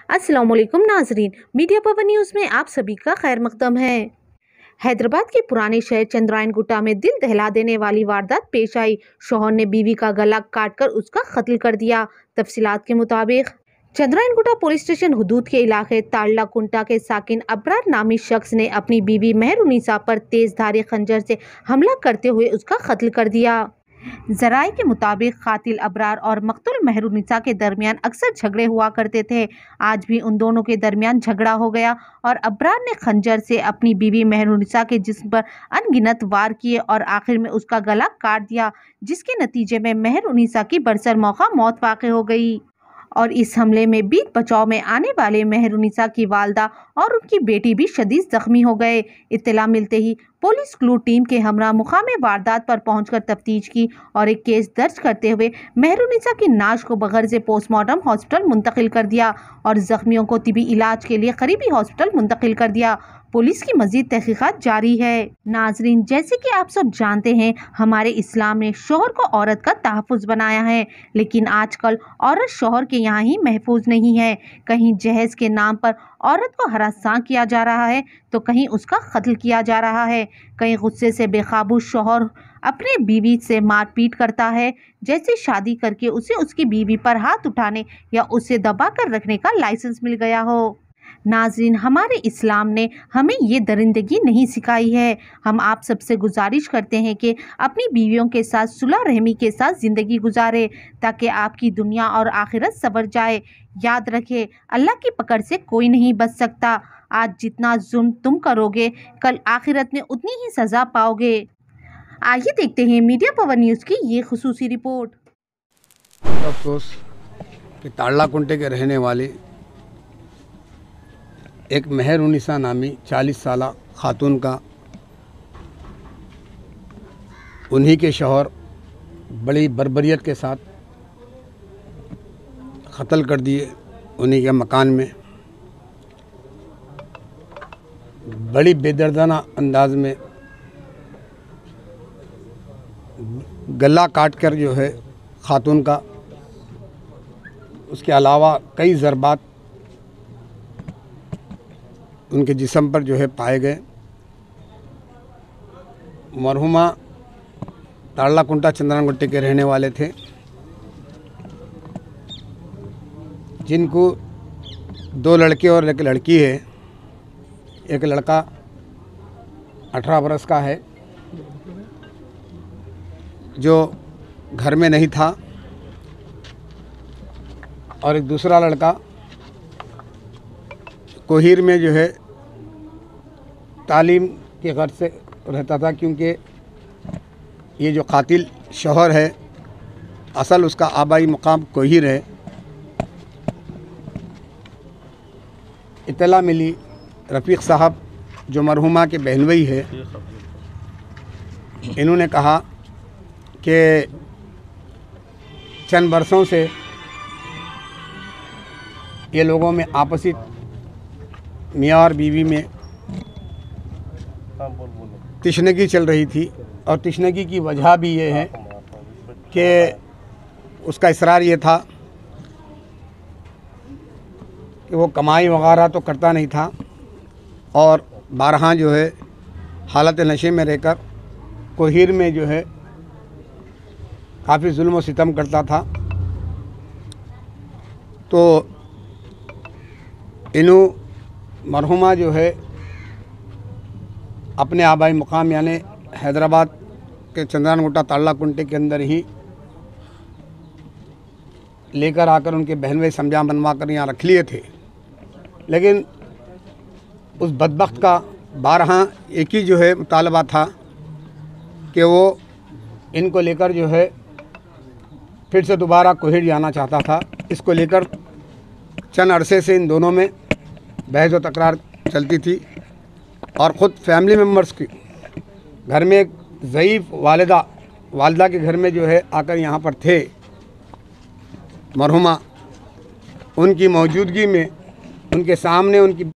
अस्सलामुअलैकुम नाजरीन, media power news में आप सभी का खैर मकदम है। हैदराबाद के पुराने शहर चंद्रायन गुट्टा में दिल दहला देने वाली वारदात पेश आई। शौहर ने बीवी का गला काटकर उसका कत्ल कर दिया। तफसीलात के मुताबिक चंद्रायन गुट्टा पुलिस स्टेशन हुदूद के इलाके ताड़ला कुंटा के साकिन अबरार नामी शख्स ने अपनी बीवी मेहरुनिसा पर तेज धारी खंजर से हमला करते हुए उसका कत्ल कर दिया। जराये के मुताबिक कातिल अबरार और मकतूल मेहरुनिसा के दरमियान अक्सर झगड़े हुआ करते थे। आज भी उन दोनों के दरमियान झगड़ा हो गया और अबरार ने खंजर से अपनी बीवी मेहरुनिसा के जिस्म पर अनगिनत वार किए और आखिर में उसका गला काट दिया, जिसके नतीजे में मेहरुनिसा की बरसर मौका मौत वाक़ हो गई। और इस हमले में बीच बचाव में आने वाले मेहरुनिसा की वालदा और उनकी बेटी भी शदीद जख्मी हो गए। इत्तला मिलते ही पुलिस क्लू टीम के हमरा मुकाम वारदात पर पहुंचकर तफ्तीश की और एक केस दर्ज करते हुए मेहरुनिसा की नाश को बगैर से पोस्टमार्टम हॉस्पिटल मुंतकिल कर दिया और जख्मियों को तिबी इलाज के लिए करीबी हॉस्पिटल मुंतकिल कर दिया। पुलिस की मजीद तहकीकात जारी है। नाजरीन, जैसे कि आप सब जानते हैं, हमारे इस्लाम ने शोहर को औरत का तहफ़्फ़ुज़ बनाया है, लेकिन आजकल औरत शोहर के यहाँ ही महफूज नहीं है। कहीं जहेज के नाम पर औरत को हरासां किया जा रहा है तो कहीं उसका कत्ल किया जा रहा है। कहीं गुस्से से बेकाबू शोहर अपने बीवी से मारपीट करता है, जैसे शादी करके उसे उसकी बीवी पर हाथ उठाने या उसे दबा कर रखने का लाइसेंस मिल गया हो। नाज़रीन, हमारे इस्लाम ने हमें ये दरिंदगी नहीं सिखाई है। हम आप सबसे गुजारिश करते हैं कि अपनी बीवियों के साथ सुलह रहमी के साथ ज़िंदगी गुजारे ताकि आपकी दुनिया और आखिरत संवर जाए। याद रखें, अल्लाह की पकड़ से कोई नहीं बच सकता। आज जितना जुल्म तुम करोगे, कल आखिरत में उतनी ही सज़ा पाओगे। आइए देखते हैं मीडिया पवर न्यूज़ की ये खुसूसी रिपोर्ट। अफसोस कि ताड़ला कुंटे के रहने वाले एक मेहरुनिसा नामी 40 साला खातून का उन्हीं के शौहर बड़ी बर्बरियत के साथ कत्ल कर दिए। उन्हीं के मकान में बड़ी बेदर्दाना अंदाज में गला काट कर जो है खातून का, उसके अलावा कई ज़रबात उनके जिस्म पर जो है पाए गए। मरहुमा ताड़ला कुंटा चंद्रायन गुट्टे के रहने वाले थे, जिनको 2 लड़के और एक लड़की है। एक लड़का 18 बरस का है जो घर में नहीं था, और एक दूसरा लड़का कोहिर में जो है तालीम के गर्ज से रहता था, क्योंकि ये जो कातिल शौहर है असल उसका आबाई मुकाम कोहिर है। इत्तला मिली रफ़ीक साहब जो मरहुमा के बहनोई है, इन्होंने कहा कि चंद बरसों से ये लोगों में आपसी मियाँ और बीवी में तिश्नगी चल रही थी, और तिश्नगी की वजह भी ये है कि उसका इसरार ये था कि वो कमाई वगैरह तो करता नहीं था और बारहा जो है हालत नशे में रहकर कोहिर में जो है काफ़ी जुल्म व सितम करता था। तो इन्हों मरहुमा जो है अपने आबाई मुकाम यानी हैदराबाद के चंद्रायन गुट्टा ताड़ला कुंटे के अंदर ही लेकर आकर उनके बहन भाई समझा बनवा कर यहाँ रख लिए थे। लेकिन उस बदबख्त का बारहा एक ही जो है मुतालबा था कि वो इनको लेकर जो है फिर से दोबारा कोहिर जाना चाहता था। इसको लेकर चंद अरसे से इन दोनों में बहस व तकरार चलती थी, और ख़ुद फैमिली मेम्बर्स की घर में एक ज़ईफ़ वालिदा के घर में जो है आकर यहाँ पर थे मरहुमा, उनकी मौजूदगी में उनके सामने उनकी